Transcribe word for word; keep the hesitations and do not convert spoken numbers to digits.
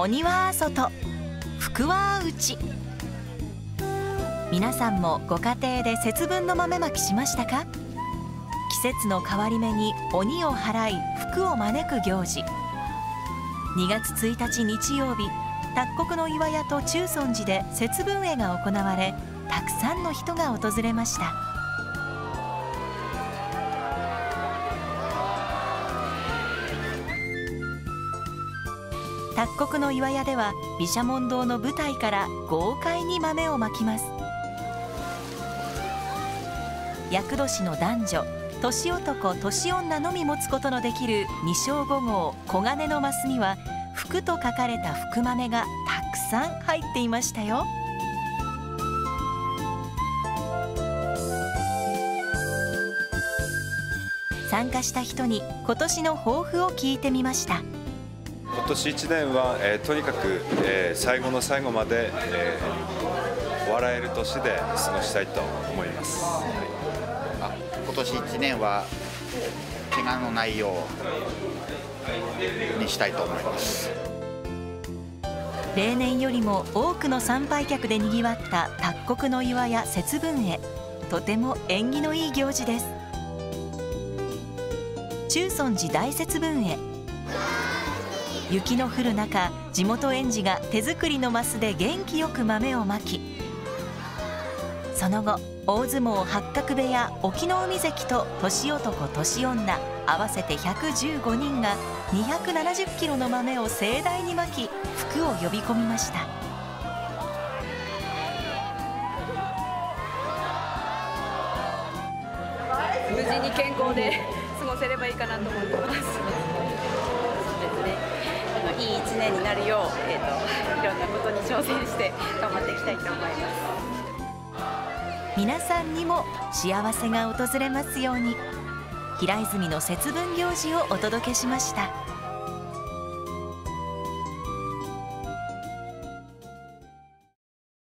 鬼は外、福は内。皆さんもご家庭で節分の豆まきしましたか？季節の変わり目に鬼を払い福を招く行事。にがつついたち日曜日、卓国の岩屋と中尊寺で節分会が行われ、たくさんの人が訪れました。卓国の岩屋では毘沙門堂の舞台から豪快に豆をまきます。厄年の男女、年男年女のみ持つことのできるに升ご号黄金のマスには福と書かれた福豆がたくさん入っていましたよ。参加した人に今年の抱負を聞いてみました。 今年いちねんは、えー、とにかく、えー、最後の最後まで、えー、笑える年で過ごしたいと思います。はい、 あ、今年いちねんは怪我のないようにしたいと思います。 例年よりも多くの参拝客でにぎわった卓国の岩屋節分会、とても縁起のいい行事です。中尊寺大節分会、雪の降る中、地元園児が手作りのマスで元気よく豆をまき、その後大相撲八角部屋隠岐の海関と年男年女合わせてひゃくじゅうごにんがにひゃくななじゅっキロの豆を盛大にまき、福を呼び込みました。 無事に健康で過ごせればいいかなと思ってます。 いいいちねんになるよう、えーと、いろんなことに挑戦して頑張っていきたいと思います。 皆さんにも幸せが訪れますように。平泉の節分行事をお届けしました。